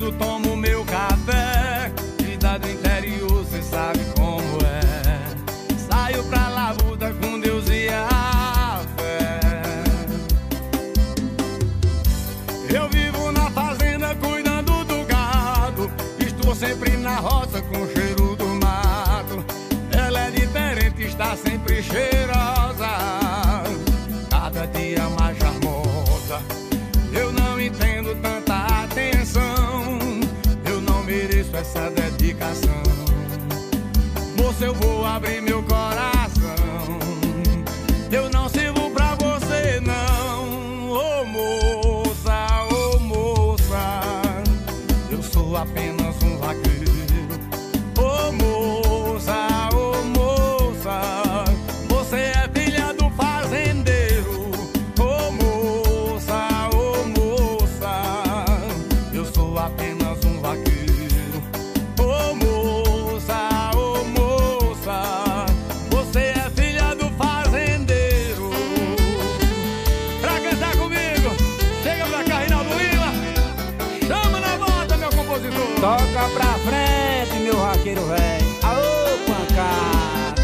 cedo tomo meu café. Vida do interior, cê sabe como é. Saio pra labuta com Deus e a fé. Eu vivo na fazenda cuidando do gado. Estou sempre na roça com cheiro do mato. Ela é diferente, está sempre cheirosa, cada dia mais charmosa. Eu não entendo tanta atenção, eu não mereço essa dedicação. Moça, eu vou abrir meu coração, eu não sirvo pra você não. Ô moça, eu sou apenas um vaqueiro. Ô moça, você é filha do fazendeiro. Ô moça, eu sou apenas um vaqueiro. Ô moça, você é filha do fazendeiro. Pra cantar comigo, chega pra cá, Reinaldo Lima. Chama na moda, meu compositor. Toca pra frente, meu vaqueiro velho. Aô, pancada.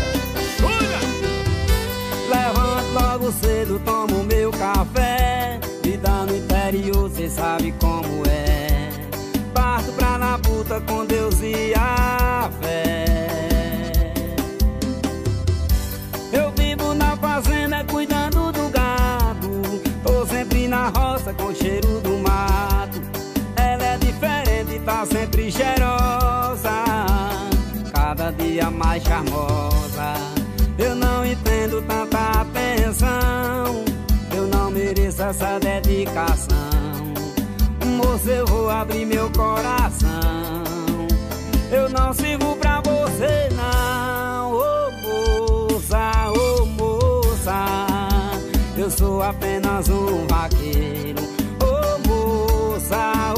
Levanto logo cedo, tomo meu café. Vida no interior, cê sabe como é. Parto pra labuta com Deus e a fé. Eu vivo na fazenda cuidando do gado. Tô sempre na roça com cheiro do mato. Ela é diferente, tá sempre cheirosa, cada dia mais charmosa. Eu não entendo tanta atenção, eu não mereço essa dedicação. Moça, eu vou abrir meu coração, eu não sirvo pra você não. Ô moça, eu sou apenas um vaqueiro. Ô moça,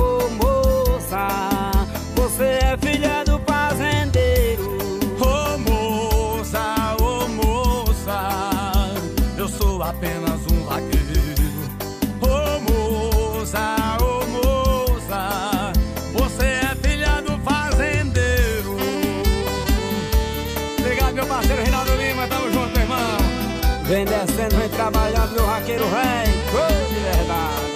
você é filha do fazendeiro. Ô moça, eu sou apenas um vaqueiro. Ô moça, você é filha do fazendeiro. Obrigado, meu parceiro Reinaldo Lima, tamo junto, meu irmão. Vem descendo, vem trabalhando, meu vaqueiro velho, de verdade.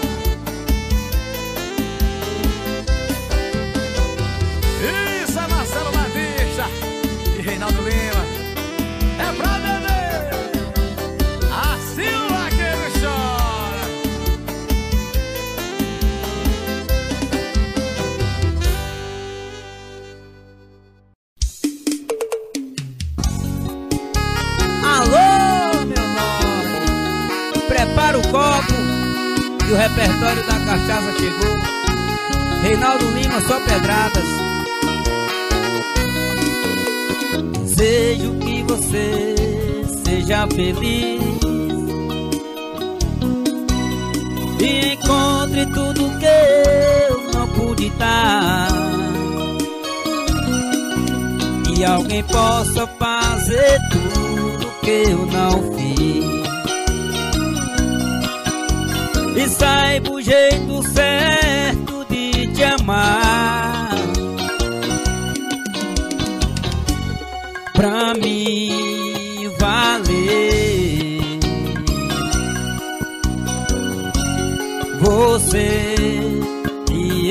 Isso é Marcelo Batista e Reinaldo Lima. É pra beber, assim o vaqueiro chora. Alô, meu nome. Prepara o copo e o repertório da cachaça chegou. Reinaldo Lima, só pedradas. Desejo que você seja feliz e encontre tudo que eu não pude dar, e alguém possa fazer tudo que eu não fiz, e saiba o jeito certo de te amar. Pra mim valer, você e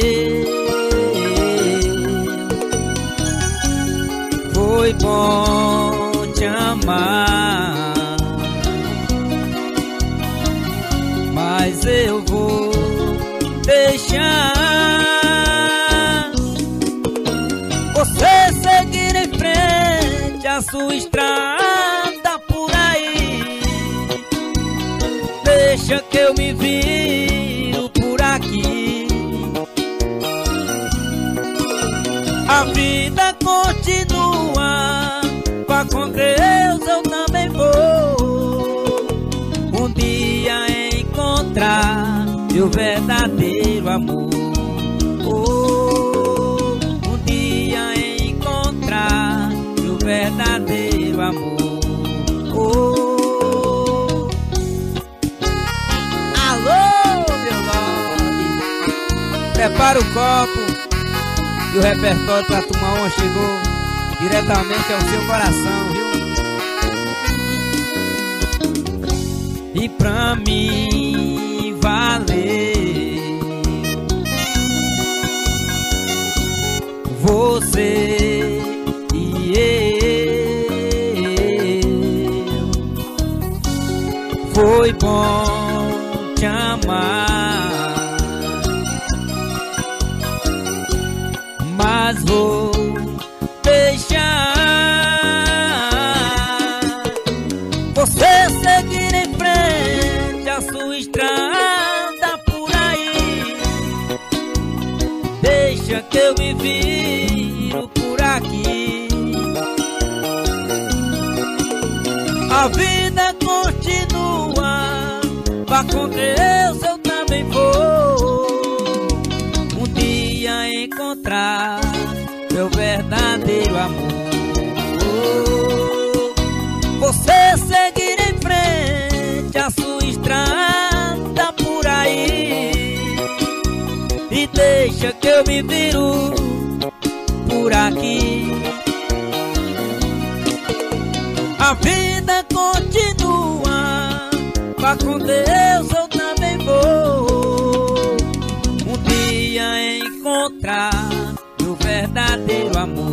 eu, foi bom te amar, mas eu vou deixar você seguir em frente a sua estrada por aí. Deixa que eu me viro por aqui. A vida continua, vá com Deus, eu também vou um dia encontrar meu verdadeiro amor. Um dia encontrar meu verdadeiro amor. Alô, meu nome. Prepara o copo e o repertório pra tomar uma chegou diretamente ao seu coração, viu? E pra mim valer você e eu, foi bom te amar, mas vou deixar você seguir em frente a sua estrada por aí. Deixa que eu me viro por aqui. A vida continua, vá com Deus, eu também vou um dia encontrar meu verdadeiro amor. Você seguir em frente a sua estrada por aí e deixa que eu me viro por aqui. A vida continua, vá com Deus, eu também vou um dia encontrar meu verdadeiro amor.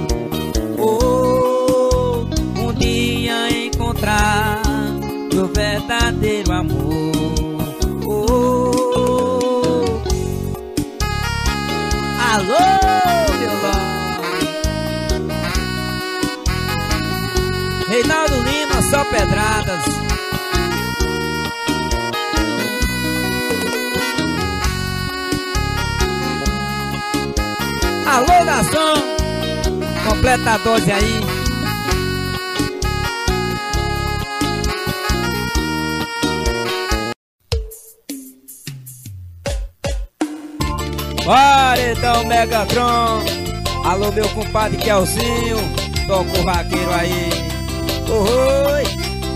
Oh, um dia encontrar meu verdadeiro amor. Oh, alô, violão. Reinaldo Lima, só pedradas. Alô, garçom, completa a dose aí. Paredão Megatron. Alô, meu compadre Kelzinho, toca o vaqueiro aí. Oi.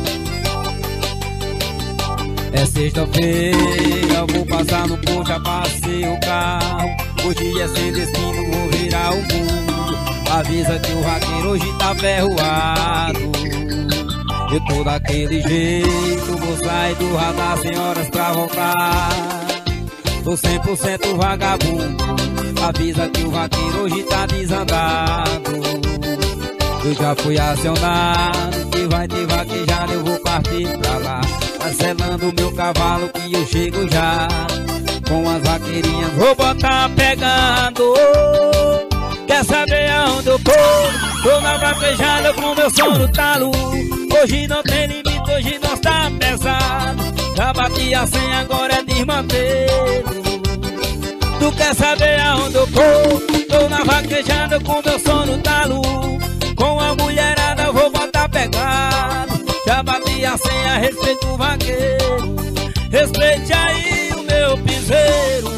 É sexta-feira, vou passar no ponto, já passei o carro. Hoje é sem destino, vou virar o mundo. Avisa que o vaqueiro hoje tá ferroado. Eu tô daquele jeito, vou sair do radar sem horas pra voltar. Tô 100% vagabundo, avisa que o vaqueiro hoje tá desandado. Eu já fui acionado, que vai ter vaquejado, eu vou partir pra lá. Parcelando meu cavalo que eu chego já. Com as vaqueirinhas vou botar pegando. Quer saber aonde eu tô? Tô na vaquejada com meu som no talo. Hoje não tem limite, hoje nós tá pesado. Já bati a senha, agora é desmantelo. Tu quer saber aonde eu tô? Tô na vaquejada com meu som no talo. Com a mulherada vou botar pegado. Já bati a senha, respeito o vaqueiro. Respeite aí o meu piseiro.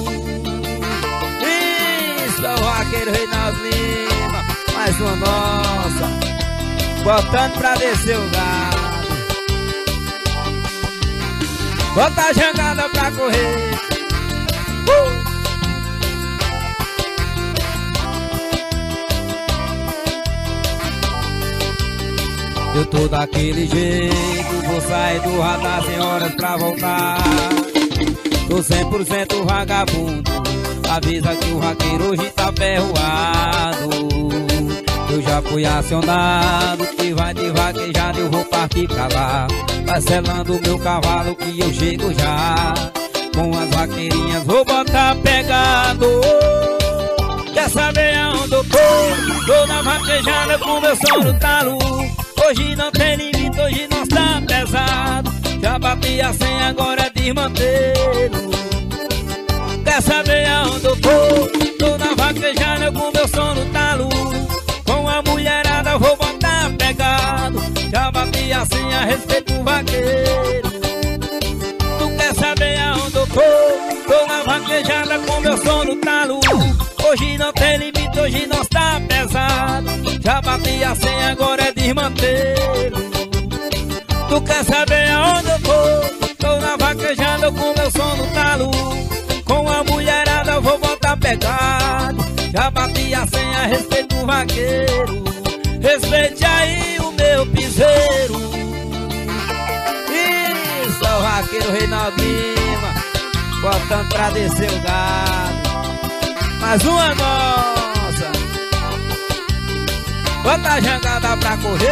Isso é o vaqueiro Reinaldo Lima, mais uma nossa, botando pra descer o gado. Bota a jangada pra correr. Eu tô daquele jeito, vou sair do radar sem horas pra voltar. Tô 100% vagabundo, avisa que o vaqueiro hoje tá ferroado. Eu já fui acionado, que vai de vaquejada, eu vou partir pra lá. Parcelando o meu cavalo que eu chego já. Com as vaqueirinhas vou botar pegado. Quer saber aonde eu tô? Tô na vaquejada com meu som no talo. Hoje não tem limite, hoje nós tá pesado. Já bati a senha, agora é desmantelo. Quer saber aonde eu tô? Tô na vaquejada com meu som no talo. Com a mulherada vou botar pegado. Já bati a senha, respeito o vaqueiro. Tu quer saber aonde eu tô? Tô na vaquejada com meu som no talo. Hoje não tem limite, hoje nós tá pesado. Já bati a senha, agora é desmantelo. Tu quer saber aonde eu tô? Tô na vaquejada com meu som no talo. Com a mulherada vou botar pegado. Já bati a senha a respeito do vaqueiro. Respeite aí o meu piseiro. Isso é o vaqueiro Reinaldo Lima, botando pra descer o gado. Mais uma nossa. Bota a jangada pra correr.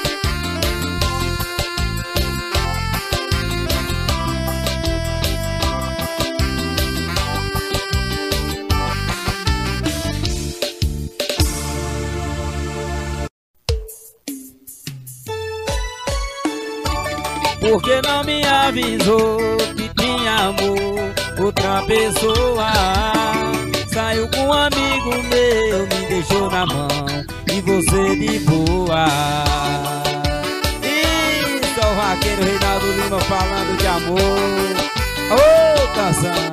Porque não me avisou que tinha amor outra pessoa. Saiu com um amigo meu, me deixou na mão e você de boa. Isso é o vaqueiro Reinaldo Lima falando de amor. Ô, canção.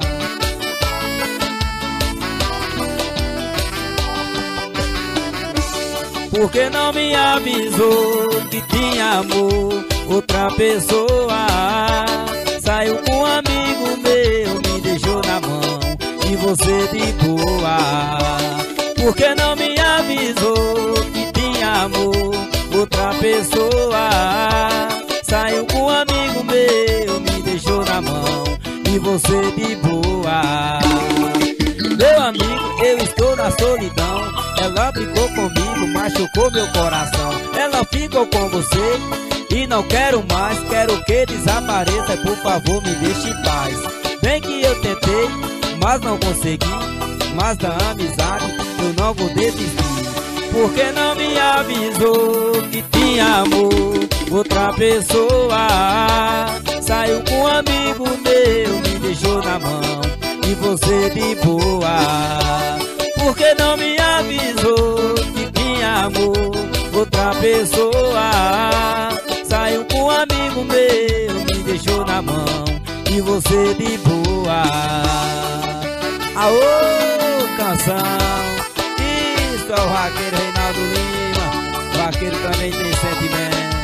Porque não me avisou que tinha amor outra pessoa. Saiu com um amigo meu, me deixou na mão e você de boa. Porque não me avisou que tinha amor outra pessoa. Saiu com um amigo meu, me deixou na mão e você de boa. Meu amigo, eu estou na solidão. Ela brigou comigo, machucou meu coração. Ela ficou com você e não quero mais. Quero que desapareça, por favor me deixe em paz. Bem que eu tentei, mas não consegui. Mas da amizade eu não vou desistir. Porque não me avisou que tinha amor outra pessoa. Saiu com um amigo meu, me deixou na mão e você de boa. Porque não me avisou que tinha amor outra pessoa. Saiu com um amigo meu, me deixou na mão e você de boa. Aô, canção. Isso é o vaqueiro Reinaldo Lima. Vaqueiro também tem sentimento.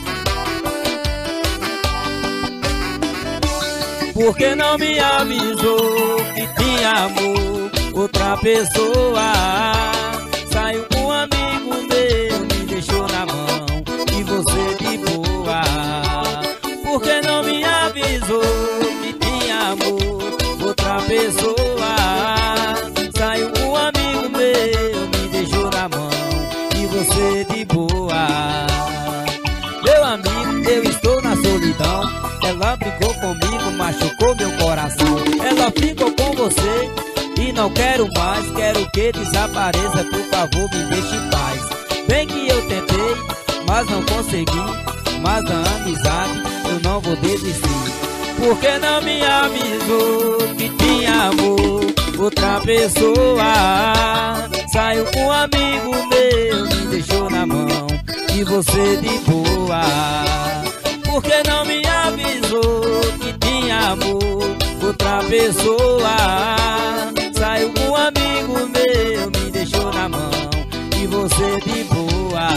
Porque não me avisou que tinha amor outra pessoa. Saiu com um amigo meu, me deixou na mão e você de boa. Porque não me avisou que tinha amor outra pessoa. Saiu com um amigo meu, me deixou na mão e você de boa. Meu amigo, eu estou na solidão. Ela brigou comigo, machucou meu coração. Ela ficou com você e não quero mais. Quero que desapareça, por favor me deixe em paz. Bem que eu tentei, mas não consegui. Mas da amizade eu não vou desistir. Porque não me avisou que tinha amor outra pessoa. Saiu com um amigo meu, me deixou na mão e você de boa. Porque não me avisou que tinha amor outra pessoa. Saiu com um amigo meu, me deixou na mão e você de boa.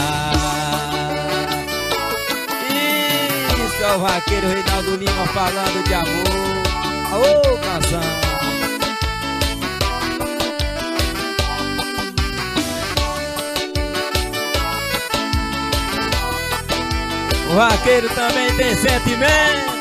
Isso é o vaqueiro Reinaldo Lima falando de amor. Aô, canção. O vaqueiro também tem sentimento.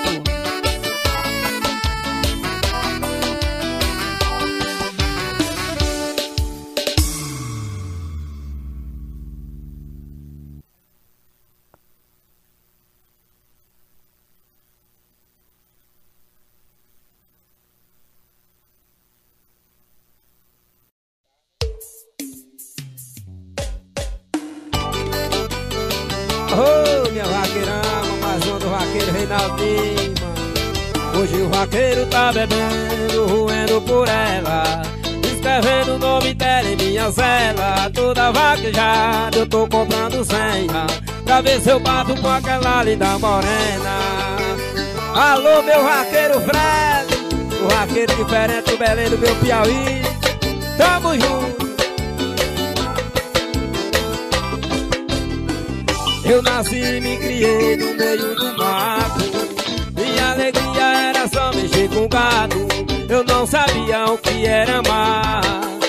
Oh, minha vaqueirama, mais um do vaqueiro Reinaldo Lima. Hoje o vaqueiro tá bebendo, roendo por ela, escrevendo o nome dela em minha cela. Toda vaquejada eu tô comprando senha, pra ver se eu bato com aquela linda morena. Alô, meu vaqueiro Fred, o vaqueiro diferente do Belém do meu Piauí. Tamo junto. Eu nasci e me criei no meio do mato. Minha alegria era só mexer com gado. Eu não sabia o que era amar.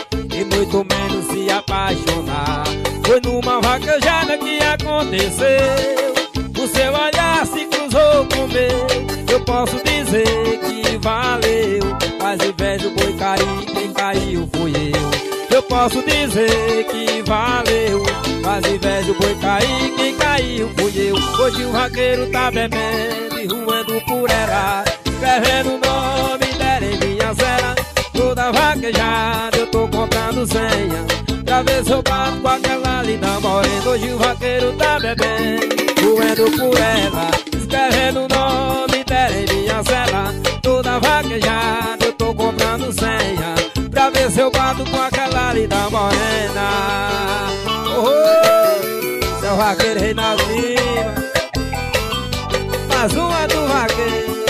muito menos se apaixonar. Foi numa vaquejada que aconteceu, o seu olhar se cruzou com o meu. Eu posso dizer que valeu, mas ao invés do boi cair, quem caiu fui eu. Eu posso dizer que valeu, mas ao invés do boi cair, quem caiu fui eu. Hoje o vaqueiro tá bebendo e ruando por ela, escrevendo o nome dela em minha cela. Toda vaquejada eu tô comprando senha, pra ver se eu bato com aquela linda morena. Hoje o vaqueiro tá bebendo, ruendo por ela, escrevendo o nome dela em minha cela. Toda vaquejada eu tô comprando senha, pra ver se eu bato com aquela linda morena. Oh, seu vaqueiro Reinaldo Lima, mais uma do vaqueiro.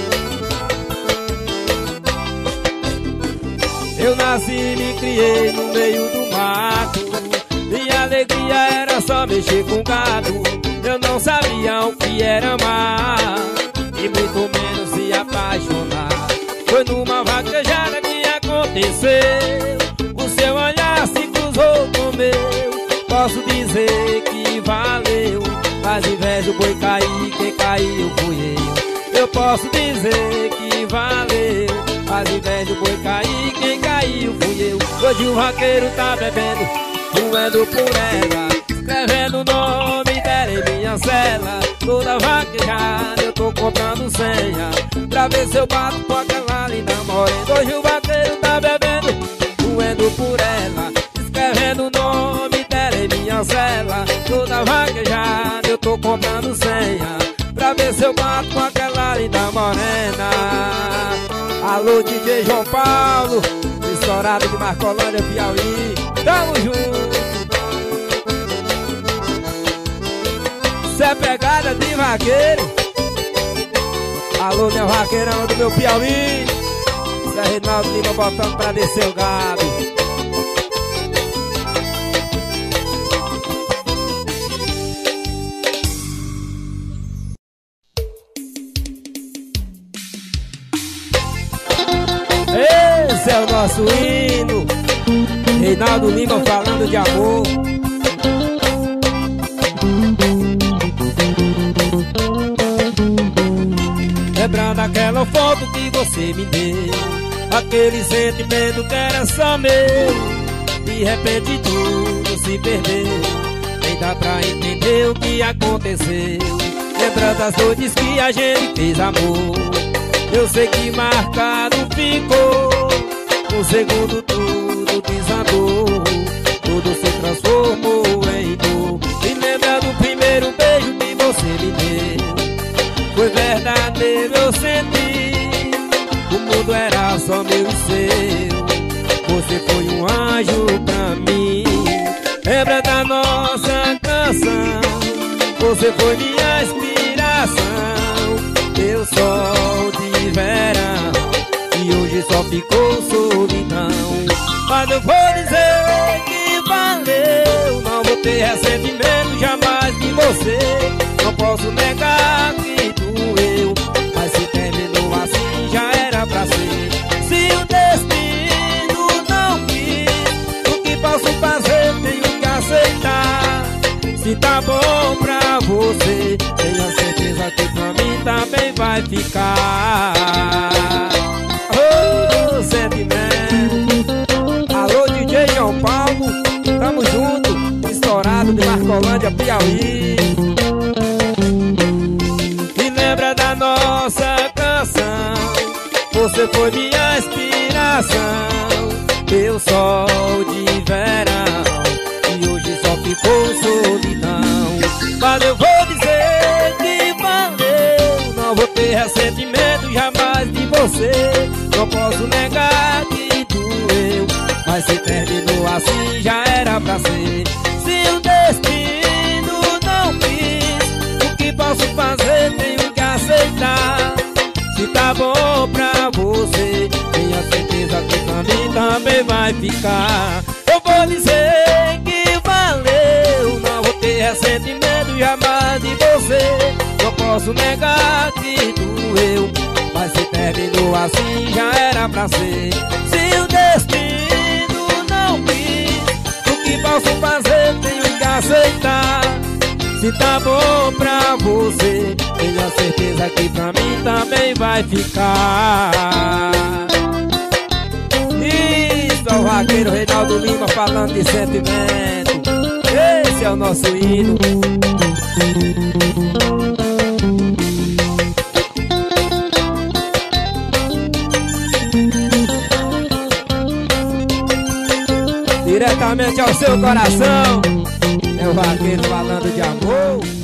Eu nasci e me criei no meio do mato, minha alegria era só mexer com gado. Eu não sabia o que era amar, e muito menos se apaixonar. Foi numa vaquejada que aconteceu, o seu olhar se cruzou com o meu. Posso dizer que valeu, mas ao invés do boi cair, quem caiu fui eu. Eu posso dizer que valeu, mas ao invés do boi cair, quem caiu fui eu. Hoje o vaqueiro tá bebendo, ruendo por ela, escrevendo o nome dela em minha cela. Toda vaquejada eu tô comprando senha, pra ver se eu bato com aquela linda morena. Hoje o vaqueiro tá bebendo, ruendo por ela, escrevendo o nome dela em minha cela. Toda vaquejada eu tô comprando senha, pra ver se eu bato com aquela linda morena. Alô DJ João Paulo, estourado de Marcolândia, Piauí, tamo junto. Cê é pegada de vaqueiro. Alô meu vaqueirão do meu Piauí, Zé Reinaldo Lima botando pra descer o gado. Esse é o nosso hino, Reinaldo Lima falando de amor. Lembrando aquela foto que você me deu, aquele sentimento que era só meu, de repente tudo se perdeu, nem dá pra entender o que aconteceu. Lembrando as noites que a gente fez amor, eu sei que marcado ficou, um segundo tudo desandou, tudo se transformou em dor. E lembra do primeiro beijo que você me deu, foi verdadeiro, eu senti, o mundo era só meu e seu, você foi um anjo pra mim. Lembra da nossa canção, você foi minha inspiração, meu sol de verão, e hoje só ficou solidão. Mas eu vou dizer que valeu, não vou ter ressentimento jamais de você. Não posso negar que doeu, mas se terminou assim já era pra ser. Se o destino não quis, o que posso fazer? Tenho que aceitar. Se tá bom pra você, tenha certeza que pra mim também vai ficar. Oh, sentimento. Alô DJ João Paulo, tamo junto, estourado de Marcolândia, Piauí. E lembra da nossa canção, você foi minha inspiração, meu sol de verão, e hoje só ficou solidão. Mas eu vou dizer que valeu, não vou ter ressentimento jamais de você. Não posso negar que doeu, mas se terminou assim já era pra ser. Se o destino não quis, o que posso fazer? Tenho que aceitar. Se tá bom pra você, tenha certeza que pra mim também vai ficar. Eu vou dizer que valeu, não vou ter ressentimento jamais de você. Não posso negar que doeu, mas se terminou assim já era pra ser. Se o destino não quis, aceitar. Se tá bom pra você, tenha certeza que pra mim também vai ficar. Isso é o vaqueiro Reinaldo Lima falando de sentimento. Esse é o nosso hino. Diretamente ao seu coração, é o vaqueiro falando de amor.